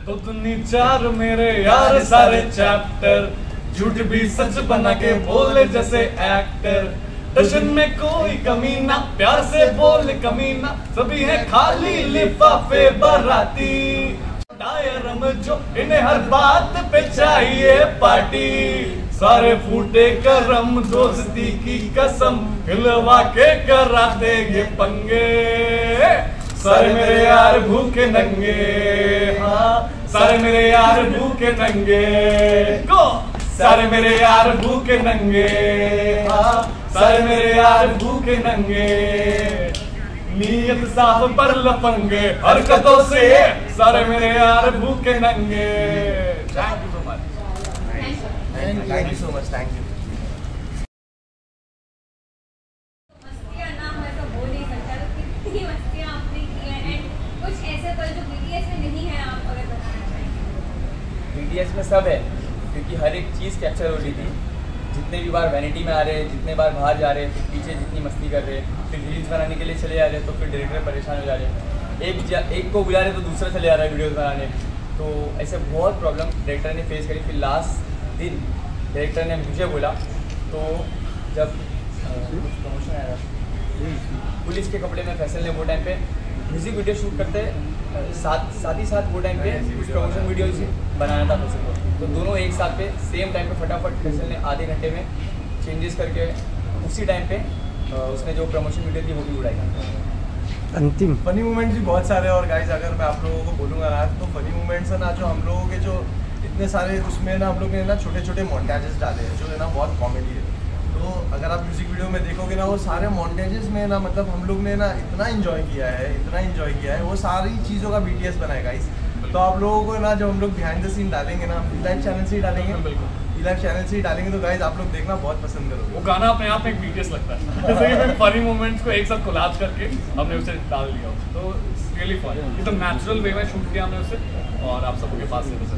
तो तुमने चार मेरे यार सारे चैप्टर, झूठ भी सच बना के बोले जैसे एक्टर। टशन में कोई कमी ना, प्यार से बोल कमी ना, सभी है खाली लिफाफे बाराती। टायरम जो इन्हें हर बात पे चाहिए पार्टी, सारे फूटे करम दोस्ती की कसम, हिलवा के करा देंगे पंगे। सारे मेरे यार भूखे नंगे, हाँ सारे मेरे यार भूखे नंगे, को सारे मेरे यार भूखे नंगे, हाँ सारे मेरे यार भूखे नंगे। नीयत साफ पर लफंगे, हरकतों से सारे मेरे यार भूखे नंगे। Thank you so much. Thank you so much, thank you. मस्तियाँ ना हो ऐसा बोल नहीं सकता, तो कितनी मस्तियाँ आपने की हैं, एंड कुछ ऐसे पल जो बीटीएस में नहीं है आप अगर बताना चाहेंगे। बीटीएस में सब है, क्योंकि हर एक चीज़ कैप्चर हो रही थी। जितने भी बार वैनिटी में आ रहे, जितने बार बाहर जा रहे, फिर पीछे जितनी मस्ती कर रहे, फिर रील्स बनाने के लिए चले जा रहे, तो फिर डायरेक्टर परेशान हो जा रहे। एक को बुला रहे तो दूसरा चले जा रहा है वीडियोस बनाने। तो ऐसे बहुत प्रॉब्लम डायरेक्टर ने फेस करी। फिर लास्ट दिन डायरेक्टर ने मुझे बोला, तो जब प्रमोशन आया पुलिस के कपड़े में फैसल ने वो टाइम पे म्यूज़िक वीडियो शूट करते, साथ ही साथ वो टाइम पे कुछ प्रमोशन वीडियो बनाना था फैसल को। तो दोनों एक साथ पे सेम टाइम पे फटाफट फैसल ने आधे घंटे में चेंजेस करके उसी टाइम पे उसने जो प्रमोशन वीडियो थी वो भी उड़ाई। अंतिम फनी मोमेंट्स भी बहुत सारे, और गाइस अगर मैं आप लोगों को बोलूँगा ना, तो फनी मोमेंट्स है ना जो हम लोगों के जो इतने सारे उसमें ना हम लोग ने ना छोटे छोटे मोन्टाजेस डाले हैं जो है ना बहुत कॉमेडी है। तो अगर आप म्यूजिक वीडियो में देखोगे ना, वो सारे मोन्टेजेस में ना मतलब हम लोग ने ना इतना एंजॉय किया है, वो सारी चीज़ों का बीटीएस बनाएगा गाइस। तो आप लोगों को ना जो हम लोग बिहाइंड द सीन डालेंगे ना, हम लाइव चैनल से ही डालेंगे, लाइव चैनल से ही डालेंगे, तो गाइस आप लोग देखना बहुत पसंद करोगे। वो गाना अपने आप में एक बीटीएस लगता है, जैसे कि फनी मोमेंट्स को एक साथ कोलाज करके हमने उसे डाल दिया। तो इट्स रियली फन, एकदम नेचुरल वे में शूट किया हमने उसे, और आप सबके पास है।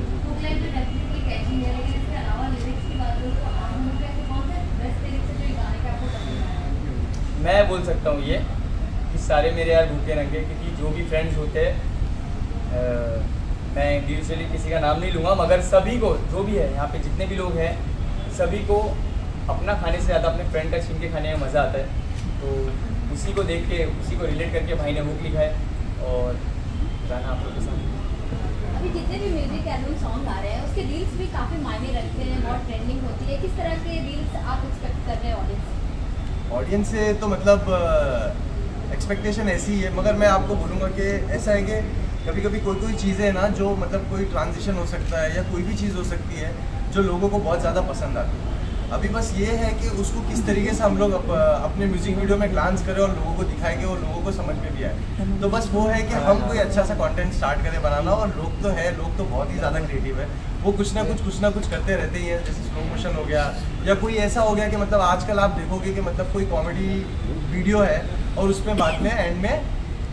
मैं बोल सकता हूँ ये कि सारे मेरे यार भूखे नंगे, क्योंकि जो भी फ्रेंड्स होते हैं, मैं इंडिविजुअली किसी का नाम नहीं लूँगा, मगर सभी को जो भी है यहाँ पे जितने भी लोग हैं सभी को अपना खाने से ज़्यादा अपने फ्रेंड का छीन के खाने में मज़ा आता है। तो उसी को देख के, उसी को रिलेट करके भाई ने हुक लिखा है, और गाना आप लोग के साथ। अभी जितने भी म्यूजिक एल्बम सॉन्ग आ रहे हैं उसके रील्स भी काफ़ी मायने रखते हैं, बहुत ट्रेंडिंग होती है। किस तरह के रील्स आप एक्सपेक्ट कर रहे हैं ऑडियंस से? तो मतलब एक्सपेक्टेशन ऐसी ही है, मगर मैं आपको बोलूँगा कि ऐसा है कि कभी कभी कोई चीज़ें है ना जो मतलब कोई ट्रांजिशन हो सकता है या कोई भी चीज़ हो सकती है जो लोगों को बहुत ज़्यादा पसंद आती है। अभी बस ये है कि उसको किस तरीके से हम लोग अपने म्यूजिक वीडियो में ग्लांस करें और लोगों को दिखाएंगे और लोगों को समझ में भी आए। तो बस वो है कि हम कोई अच्छा सा कंटेंट स्टार्ट करें बनाना, और लोग तो बहुत ही ज़्यादा क्रिएटिव है, वो कुछ ना कुछ करते रहते ही हैं। जैसे स्लो मोशन हो गया, या कोई ऐसा हो गया कि मतलब आजकल आप देखोगे कि मतलब कोई कॉमेडी वीडियो है और उसमें बाद में एंड में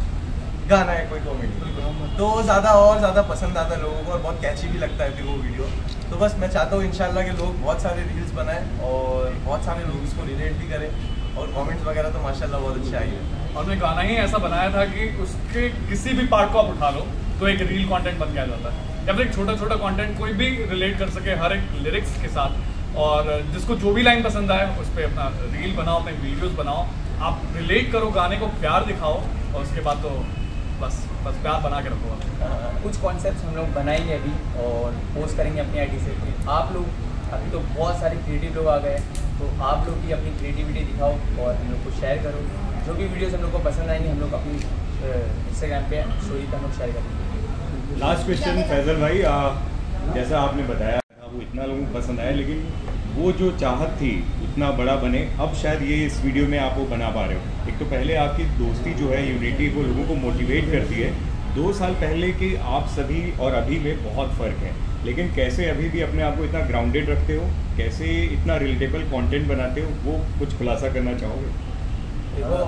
गाना है कोई कॉमेडी, तो ज़्यादा पसंद आता है लोगों को और बहुत कैची भी लगता है फिर वो वीडियो। तो बस मैं चाहता हूँ इंशाल्लाह कि लोग बहुत सारे रील्स बनाएं और बहुत सारे लोग इसको रिलेट भी करें, और कमेंट्स वगैरह तो माशाल्लाह बहुत अच्छे आई है। हमने गाना ही ऐसा बनाया था कि उसके किसी भी पार्ट को आप उठा लो तो एक रील कंटेंट बन के आ जाता है, या फिर एक छोटा कंटेंट कोई भी रिलेट कर सके हर एक लिरिक्स के साथ, और जिसको जो भी लाइन पसंद आए उस पर अपना रील बनाओ, अपने वीडियोस बनाओ, आप रिलेट करो, गाने को प्यार दिखाओ, और उसके बाद तो बस प्यार बना के रखो। कुछ कॉन्सेप्ट्स हम लोग बनाएंगे अभी और पोस्ट करेंगे अपनी आईडी से। आप लोग अभी तो बहुत सारे क्रिएटिव लोग आ गए, तो आप लोग भी अपनी क्रिएटिविटी दिखाओ और हम लोग को शेयर करो। जो भी वीडियोस हम लोग को पसंद आएंगे हम लोग अपनी इंस्टाग्राम पे स्टोरी पर हम लोग शेयर करेंगे। लास्ट क्वेश्चन फैजल भाई, जैसा आपने बताया वो इतना लोगों को पसंद आया, लेकिन वो जो चाहत थी इतना बड़ा बने, अब शायद ये इस वीडियो में आप वो बना पा रहे हो। एक तो पहले आपकी दोस्ती जो है, यूनिटी, वो लोगों को मोटिवेट करती है। 2 साल पहले के आप सभी और अभी में बहुत फ़र्क है, लेकिन कैसे अभी भी अपने आप को इतना ग्राउंडेड रखते हो, कैसे इतना रिलेटेबल कंटेंट बनाते हो, वो कुछ खुलासा करना चाहोगे? देखो,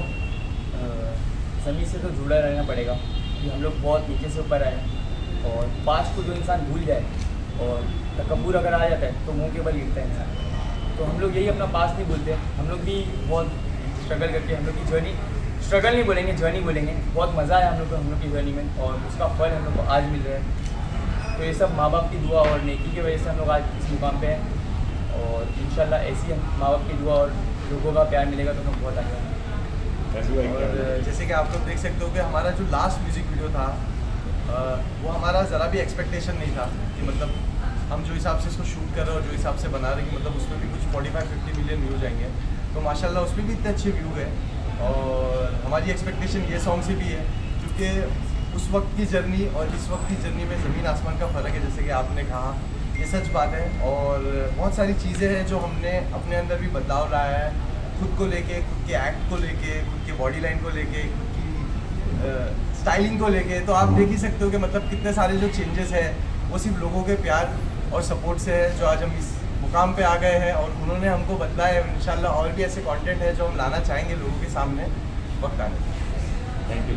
सभी से तो जुड़ा रहना पड़ेगा कि हम लोग बहुत नीचे से ऊपर आए, और पास्ट को जो इंसान भूल जाए और तकब्बुर अगर आ जाता है तो मुंह के बल गिरता है इंसान। तो हम लोग यही अपना पास्ट नहीं भूलते, हम लोग भी बहुत स्ट्रगल करके हम लोग की जर्नी, स्ट्रगल नहीं बोलेंगे, जर्नी बोलेंगे, बहुत मज़ा आया हम लोग को हम लोग की जर्नी में, और उसका फल हम लोग को आज मिल रहा है। तो ये सब माँ बाप की दुआ और नेकी की वजह से हम लोग आज इस मुकाम पे हैं, और इंशाल्लाह ऐसी हम माँ बाप की दुआ और लोगों का प्यार मिलेगा तो हम बहुत आगे आएंगे। और जैसे कि आप लोग देख सकते हो कि हमारा जो लास्ट म्यूज़िक वीडियो था वो हमारा ज़रा भी एक्सपेक्टेशन नहीं था कि मतलब हम जो हिसाब से इसको शूट कर रहे हैं और जो हिसाब से बना रहे हैं कि मतलब उसमें भी कुछ 45-50 मिलियन व्यूज़ आएंगे, तो माशाल्लाह उसमें भी इतने अच्छे व्यू गए। और हमारी एक्सपेक्टेशन ये सॉन्ग से भी है क्योंकि उस वक्त की जर्नी और इस वक्त की जर्नी में ज़मीन आसमान का फ़र्क है, जैसे कि आपने कहा, ये सच बात है। और बहुत सारी चीज़ें हैं जो हमने अपने अंदर भी बदलाव लाया है, खुद को लेके, खुद के एक्ट को लेके, खुद के बॉडी लाइन को लेके, खुद की स्टाइलिंग को लेके। तो आप देख ही सकते हो कि मतलब कितने सारे जो चेंजेस हैं वो सिर्फ लोगों के प्यार और सपोर्ट से है जो आज हम इस मुकाम पे आ गए हैं, और उन्होंने हमको बदला है। इंशाल्लाह और भी ऐसे कंटेंट है जो हम लाना चाहेंगे लोगों के सामने वक्त आने। Thank you.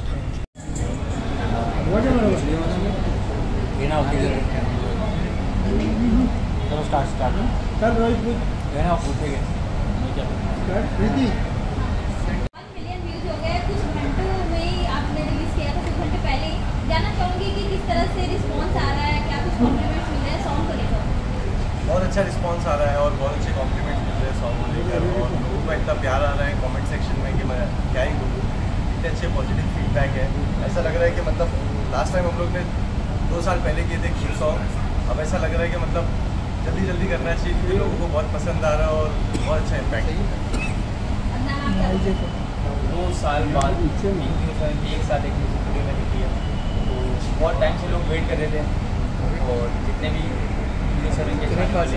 मिलियन व्यूज हो गए कुछ घंटों में ही, आपने रिलीज किया था कुछ घंटे पहले ही। जानना चाहूँगी कि किस तरह से रिस्पॉन्स आ रहा है, क्या कुछ कॉम्प्लीमेंट्स मिल रहे हैं सॉन्ग को लेकर? बहुत अच्छा रिस्पांस आ रहा है और बहुत अच्छे कॉम्प्लीमेंट्स मिल रहे हैं सॉन्ग को लेकर, और लोगों का इतना प्यार आ रहा है कमेंट सेक्शन में कि मैं क्या ही बोलूँ। इतने अच्छे पॉजिटिव फीडबैक है, ऐसा लग रहा है कि मतलब लास्ट टाइम हम लोग ने 2 साल पहले किए थे क्यू सॉन्ग, अब ऐसा लग रहा है कि मतलब जल्दी जल्दी करना चाहिए क्योंकि लोगों को बहुत पसंद आ रहा है और बहुत अच्छा इम्पैक्ट है। अपना नाम क्या? 2 साल बाद एक साथ एक म्यूजिक वीडियो मैंने किया, तो बहुत टाइम से लोग वेट कर रहे थे, और जितने भी सर इनके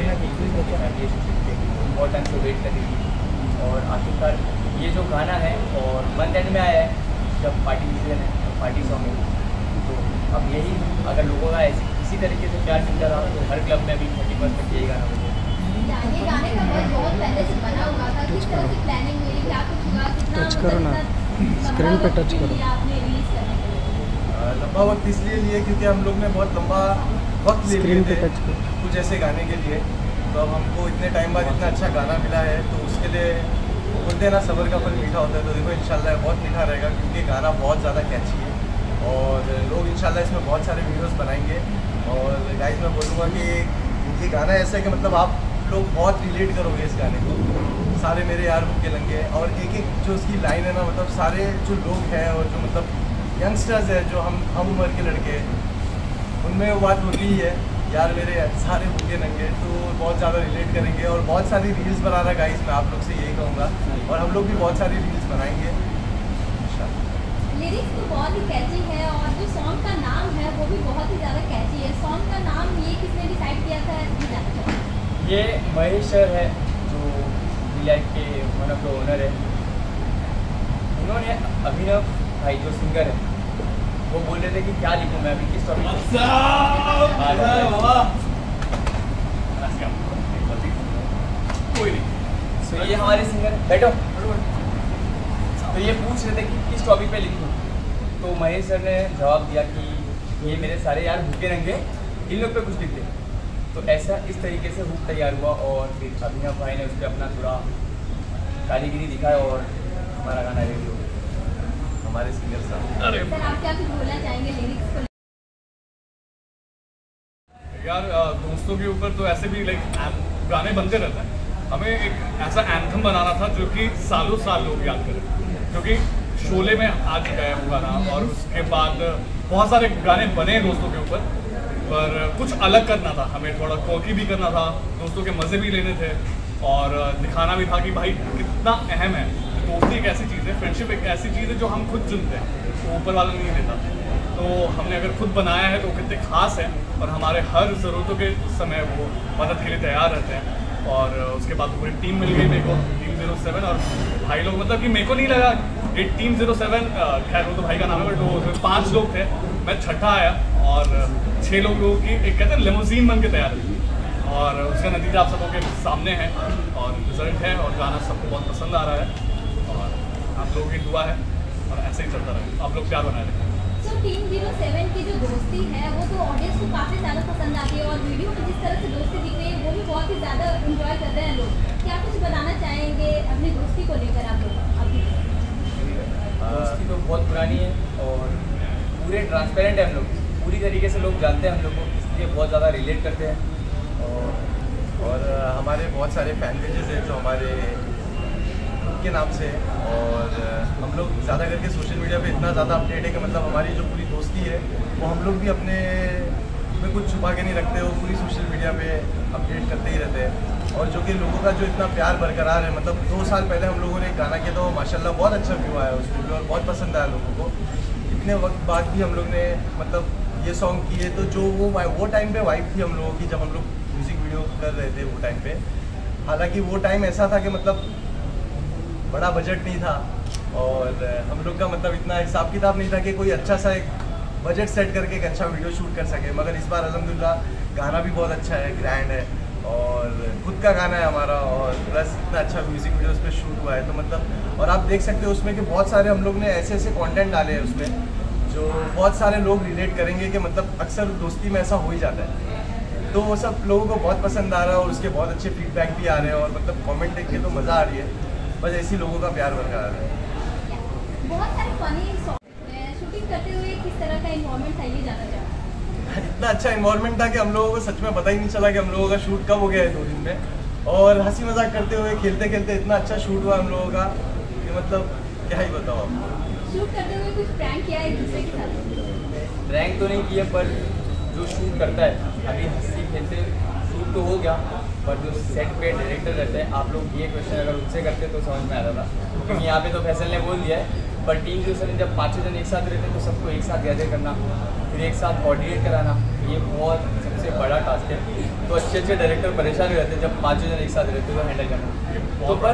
बहुत टाइम से वेट कर रही थी, और आखिरकार ये जो गाना है और मंथ एंड में आया है जब पार्टी सीजन है, पार्टी सॉन्ग है, तो अब यही अगर लोगों का इसी तरीके से प्यार मिलता रहा तो हर क्लब में भी 30% तक यही गाना बजेगा। ये गाने का बहुत पहले से बना हुआ था, किस तरह से प्लानिंग हुई, क्या कुछ हुआ, कितना टच करो ना, स्क्रीन पे टच करो। आपने रिलीज करने के लिए? लंबा वक्त इसलिए लिए क्योंकि हम लोग ने बहुत लंबा वक्त ले स्क्रीन पे लिए टच थे करो। कुछ ऐसे गाने के लिए, तो अब हमको इतने टाइम बाद इतना अच्छा गाना मिला है, तो उसके लिए बोलते हैं ना सब्र का फल मीठा होता है। तो देखो इंशाल्लाह बहुत मीठा रहेगा क्योंकि गाना बहुत ज़्यादा कैची है, और लोग इंशाल्लाह इसमें बहुत सारे वीडियोस बनाएंगे। और गाइस मैं बोलूँगा कि ये गाना ऐसा है कि मतलब आप लोग बहुत रिलेट करोगे इस गाने को, सारे मेरे यार भूखे लंगे, और एक एक जो उसकी लाइन है ना, मतलब सारे जो लोग हैं और जो मतलब यंगस्टर्स हैं जो हम उम्र के लड़के, उनमें वो बात होती ही है यार मेरे सारे भूखे नंगे, तो बहुत ज़्यादा रिलेट करेंगे। और बहुत सारी रील्स बना रहा गाइस, मैं आप लोग से यही कहूँगा, और हम लोग भी बहुत सारी रील्स बनाएंगे। लिरिक्स तो बहुत ही कैची है, और जो सॉन्ग का नाम है वो भी बहुत ही ज़्यादा कैची है। सॉन्ग का नाम ये किसने डिसाइड किया था, ये जानना चाहूँगी। ये महेश सर है जो लाइफ के वन ऑफ द ओनर है, उन्होंने अभिनव भाई जो सिंगर है वो बोल रहे थे कि क्या लिखूँ मैं अभी किस टॉपिक कोई नहीं, तो ये हमारे सिंगर बैठो, तो ये पूछ रहे थे कि किस टॉपिक पे लिखूँ, तो महेश सर ने जवाब दिया कि ये मेरे सारे यार भूखे रंगे, इन लोग पे कुछ लिख दे। तो ऐसा इस तरीके से हुक तैयार हुआ, और फिर अभिनव भाई ने उस पर अपना थोड़ा कारीगिरी दिखाया और हमारा गाना रेडी हो गया हमारे सिंगर साहब। अरे सर आप क्या कुछ बोलना चाहेंगे लिरिक्स को? यार दोस्तों के ऊपर तो ऐसे भी लाइक गाने बनते रहते हैं, हमें एक ऐसा एंथम बनाना था जो कि सालों साल लोग याद करें, क्योंकि शोले में आ चुका है वो गाना, और उसके बाद बहुत सारे गाने बने दोस्तों के ऊपर, पर कुछ अलग करना था हमें, थोड़ा कॉकी भी करना था, दोस्तों के मज़े भी लेने थे, और दिखाना भी था कि भाई कितना अहम है दोस्ती। एक ऐसी चीज़ है, फ्रेंडशिप एक ऐसी चीज़ है जो हम खुद चुनते हैं, तो ऊपर वाला नहीं देता। तो हमने अगर खुद बनाया है तो कितने खास है, और हमारे हर ज़रूरतों के समय वो मदद के लिए तैयार रहते हैं। और उसके बाद पूरी टीम मिल गई मेरे को, टीम 07, और भाई लोग, मतलब कि मेरे को नहीं लगा ये टीम 07, खैर वो तो भाई का नाम है, बट वो 5 लोग थे, मैं छठा आया, और 6 लोगों की एक कहते हैं लेमोजीन बन के तैयार है, और उसका नतीजा आप सबों के सामने है, और रिजल्ट है, और गाना सबको बहुत पसंद आ रहा है, और आप लोगों की दुआ है, और ऐसे ही चलता रहे, आप लोग प्यार बनाए रखें। तो टीम 07 की जो दोस्ती है वो तो ऑडियंस को काफ़ी ज़्यादा पसंद आती है, और वीडियो में जिस तरह से दोस्ती दिख रही है वो भी बहुत ही ज़्यादा एंजॉय कर रहे हैं लोग। क्या कुछ बताना चाहेंगे अपनी दोस्ती को लेकर आप लोग? अभी दोस्ती तो बहुत पुरानी है और पूरे ट्रांसपेरेंट है हम लोग, पूरी तरीके से लोग जानते हैं हम लोग को, इसलिए बहुत ज़्यादा रिलेट करते हैं। और हमारे बहुत सारे फैन पेजेस हैं जो हमारे के नाम से है, और हम लोग ज़्यादा करके सोशल मीडिया पे इतना ज़्यादा अपडेट है कि मतलब हमारी जो पूरी दोस्ती है वो हम लोग भी अपने में कुछ छुपा के नहीं रखते, वो पूरी सोशल मीडिया पे अपडेट करते ही रहते हैं। और जो कि लोगों का जो इतना प्यार बरकरार है, मतलब 2 साल पहले हम लोगों ने एक गाना किया था, माशाल्लाह बहुत अच्छा व्यू आया उस वीडियो और बहुत पसंद आया लोगों को। इतने वक्त बाद भी हम लोग ने मतलब ये सॉन्ग किए, तो जो वो टाइम पे वाइब थी हम लोगों की जब हम लोग म्यूज़िक वीडियो कर रहे थे वो टाइम पे। हालांकि वो टाइम ऐसा था कि मतलब बड़ा बजट नहीं था और हम लोग का मतलब इतना हिसाब किताब नहीं था कि कोई अच्छा सा एक बजट सेट करके एक अच्छा वीडियो शूट कर सके। मगर इस बार अल्हम्दुलिल्लाह गाना भी बहुत अच्छा है, ग्रैंड है और खुद का गाना है हमारा, और प्लस इतना अच्छा म्यूज़िक वीडियो उस पर शूट हुआ है। तो मतलब और आप देख सकते हो उसमें कि बहुत सारे हम लोग ने ऐसे ऐसे कंटेंट डाले हैं उसमें जो बहुत सारे लोग रिलेट करेंगे कि मतलब अक्सर दोस्ती में ऐसा हो ही जाता है। तो वो सब लोगों को बहुत पसंद आ रहा है और उसके बहुत अच्छे फीडबैक भी आ रहे हैं और मतलब कमेंट देख के तो मज़ा आ रही है। बस ऐसी लोगों का प्यार बरकरार है। बहुत सारे फनी शूटिंग करते हुए किस तरह का इन्वॉल्वमेंट था ये जानना चाहूँगा। इतना अच्छा इन्वॉल्वमेंट था कि हम लोगों को सच में पता ही नहीं चला कि हम लोगों का शूट कब हो गया है 2 दिन में, और हंसी मजाक करते हुए खेलते खेलते इतना अच्छा शूट हुआ हम लोगों का कि मतलब क्या ही बताओ आपको। शूट करते हुए कुछ प्रैंक किया एक दूसरे के साथ? प्रैंक तो नहीं किए, पर जो शूट करता है अभी हंसी खेलते शूट तो हो गया, पर जो सेट पे डायरेक्टर रहते हैं, आप लोग ये क्वेश्चन अगर उनसे करते तो समझ में आ रहा था, क्योंकि यहाँ पे तो फैसल ने बोल दिया है। पर टीम जो सर जब 5 जन एक साथ रहते तो सबको एक साथ गैदर करना, फिर एक साथ कोऑर्डिनेट कराना, ये बहुत सबसे बड़ा टास्क है। तो अच्छे अच्छे डायरेक्टर परेशान हो जाते हैं जब 5 जन एक साथ रहते तो हैंडल करना। तो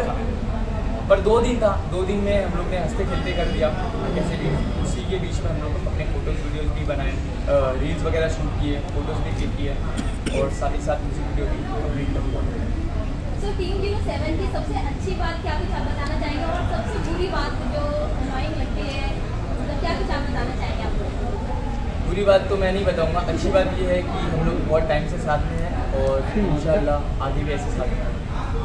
पर 2 दिन था, 2 दिन में हम लोग ने हंसते खेलते कर दिया कैसे भी। उसी के बीच में हम लोग अपने फोटोज़ वीडियोज़ भी बनाए, रील्स वगैरह शूट किए, फोटोज़ भी क्लिक किए और साथ ही साथ म्यूजिक वीडियो भी कंप्लीट कर दिया। सो टीम 07 की सबसे अच्छी बात क्या कुछ आप बताना चाहेंगे और सबसे बुरी बात जो अननोइंग लगती है, मतलब क्या कुछ आप बताना चाहेंगे आप लोग? बुरी बात तो मैं नहीं बताऊंगा, अच्छी बात ये है कि हम लोग बहुत टाइम से साथ में हैं और इंशाल्लाह आगे भी ऐसे साथ में हैं।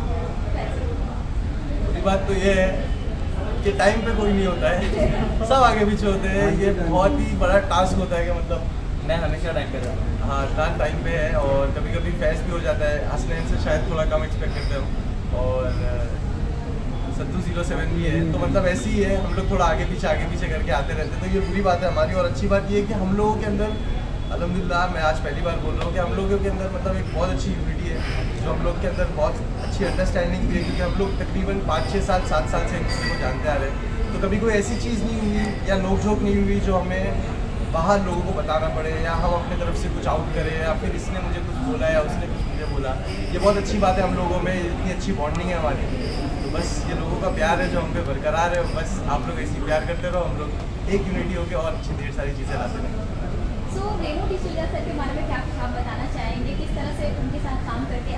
बुरी बात तो ये है कि टाइम पे कोई नहीं होता है, सब आगे पीछे होते हैं। ये बहुत ही बड़ा टास्क होता है कि मतलब मैं हमेशा टाइम पे रहता हूँ। हाँ डांस टाइम पे है और कभी कभी फैस भी हो जाता है। हसनैन से शायद थोड़ा कम एक्सपेक्ट करते हो और सद्दू 07 भी है, तो मतलब ऐसे ही है, हम लोग थोड़ा आगे पीछे करके आते रहते हैं। तो ये बुरी बात है हमारी। और अच्छी बात ये है कि हम लोगों के अंदर अल्हम्दुलिल्लाह, मैं आज पहली बार बोल रहा हूँ कि हम लोगों के अंदर मतलब एक बहुत अच्छी यूनिटी है, जो हम लोग के अंदर बहुत अच्छी अंडरस्टैंडिंग भी है, क्योंकि हम लोग तकरीबन 5-6 साल 7 साल से एक दूसरे को जानते आ रहे हैं। तो कभी कोई ऐसी चीज़ नहीं हुई या नोक-झोंक नहीं हुई जो हमें बाहर लोगों को बताना पड़े या हम अपने तरफ से कुछ आउट करें या फिर इसने मुझे कुछ बोला या उसने कुछ मुझे बोला। ये बहुत अच्छी बात है हम लोगों में, इतनी अच्छी बॉन्डिंग है हमारी। तो बस ये लोगों का प्यार है जो हम पे बरकरार है। बस आप लोग ऐसे प्यार करते रहो, हम लोग एक यूनिटी होकर और अच्छी ढेर सारी चीज़ें लाते रहें। सो रेणु डिसूजा सर के बारे में क्या कुछ आप बताना चाहेंगे, किस तरह से उनके साथ काम करके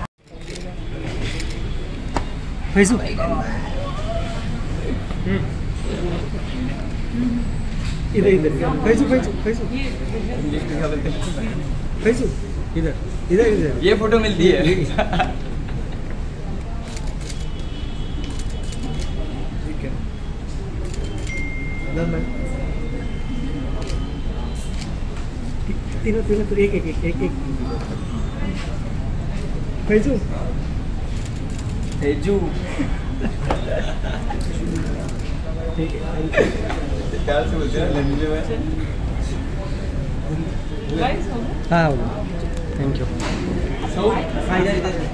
इधर इधर फैजू इधर इधर इधर ये फोटो मिलती है। ठीक है डन तीनों एक फैजू तेजू ठीक है प्यार से बोलते हैं लंजू में। हाँ थैंक यू